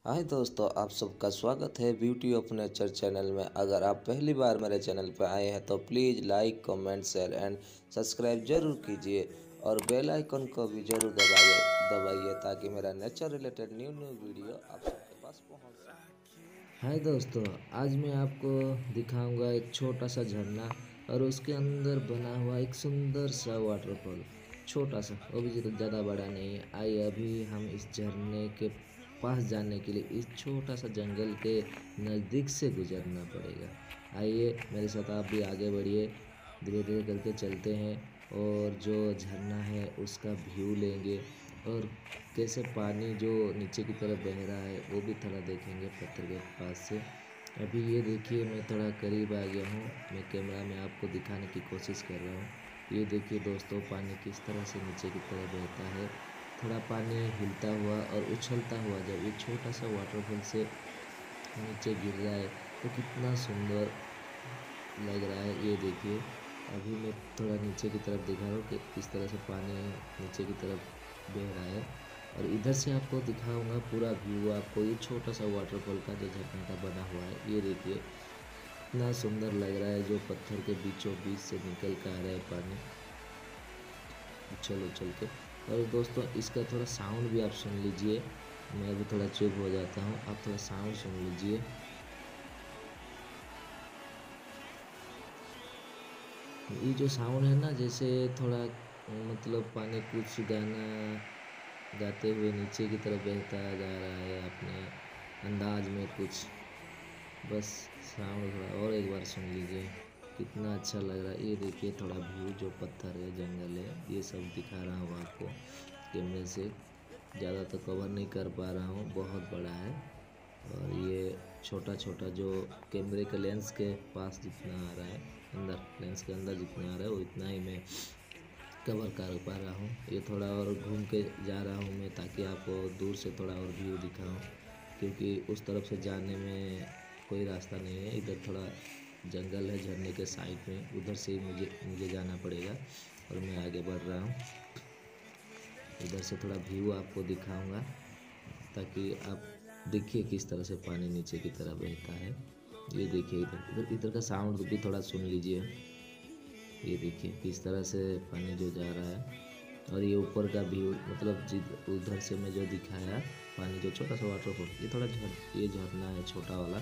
हाय दोस्तों, आप सबका स्वागत है ब्यूटी ऑफ नेचर चैनल में। अगर आप पहली बार मेरे चैनल पर आए हैं तो please like, comment, share and subscribe जरूर कीजिए और बेल आइकन को भी जरूर दबाइए ताकि मेरा नेचर रिलेटेड न्यू वीडियो आप सबके पास पहुंच सके। हाय दोस्तों, आज मैं आपको दिखाऊंगा एक छोटा सा झरना और उसके अंदर बना हुआ एक सुंदर सा वाटरफॉल। छोटा सा, वो भी ज़्यादा बड़ा नहीं है। आइए अभी हम इस झरने के पास जाने के लिए इस छोटा सा जंगल के नज़दीक से गुजरना पड़ेगा। आइए मेरे साथ आप भी आगे बढ़िए, धीरे धीरे करके चलते हैं और जो झरना है उसका व्यू लेंगे और कैसे पानी जो नीचे की तरफ बह रहा है वो भी थोड़ा देखेंगे पत्थर के पास से। अभी ये देखिए, मैं थोड़ा करीब आ गया हूँ। मैं कैमरा में आपको दिखाने की कोशिश कर रहा हूँ। ये देखिए दोस्तों, पानी किस तरह से नीचे की तरफ बहता है। थोड़ा पानी हिलता हुआ और उछलता हुआ जब ये छोटा सा वाटरफॉल से नीचे गिर रहा है तो कितना सुंदर लग रहा है। ये देखिए, अभी मैं थोड़ा नीचे की तरफ दिखा रहा हूँ कि किस तरह से पानी नीचे की तरफ बह रहा है और इधर से आपको दिखाऊंगा पूरा व्यू। आपको ये छोटा सा वाटरफॉल का जो झरना का बना हुआ है, ये देखिए कितना सुंदर लग रहा है। जो पत्थर के बीचों बीच से निकल कर आ रहा है पानी उछल उछल के। और दोस्तों, इसका थोड़ा साउंड भी आप सुन लीजिए। मैं अभी थोड़ा चुप हो जाता हूँ, आप थोड़ा साउंड सुन लीजिए। ये जो साउंड है ना, जैसे थोड़ा मतलब पानी कुछ गाना गाते हुए नीचे की तरफ बहता जा रहा है अपने अंदाज में कुछ। बस साउंड थोड़ा और एक बार सुन लीजिए, कितना अच्छा लग रहा है। ये देखिए थोड़ा व्यू, जो पत्थर है, जंगल है, ये सब दिखा रहा हूँ आपको कैमरे से। ज़्यादा तो कवर नहीं कर पा रहा हूँ, बहुत बड़ा है और ये छोटा छोटा जो कैमरे के लेंस के पास जितना आ रहा है, अंदर लेंस के अंदर जितना आ रहा है वो इतना ही मैं कवर कर पा रहा हूँ। ये थोड़ा और घूम के जा रहा हूँ मैं ताकि आपको दूर से थोड़ा और व्यू दिखाऊँ, क्योंकि उस तरफ से जाने में कोई रास्ता नहीं है। इधर थोड़ा जंगल है झरने के साइड में, उधर से ही मुझे जाना पड़ेगा और मैं आगे बढ़ रहा हूँ। इधर से थोड़ा व्यू आपको दिखाऊंगा ताकि आप देखिए किस तरह से पानी नीचे की तरफ बहता है। ये देखिए, इधर इधर इधर का साउंड भी थोड़ा सुन लीजिए। ये देखिए किस तरह से पानी जो जा रहा है और ये ऊपर का व्यू, मतलब जिध उधर से मैं जो दिखाया पानी, जो छोटा सा वाटरफॉल, ये थोड़ा ये झरना है छोटा वाला,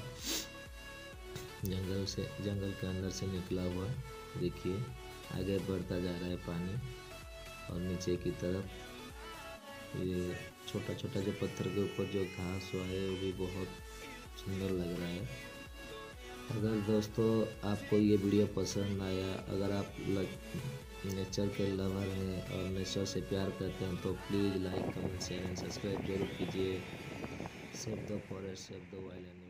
जंगल के अंदर से निकला हुआ। देखिए आगे बढ़ता जा रहा है पानी और नीचे की तरफ ये छोटा छोटा जो पत्थर के ऊपर जो घास हुआ है वो भी बहुत सुंदर लग रहा है। अगर दोस्तों आपको ये वीडियो पसंद आया, अगर आप नेचर के लवर हैं और नेचर से प्यार करते हैं तो please like, comment, share and subscribe जरूर कीजिए। Save the forest, save the wild.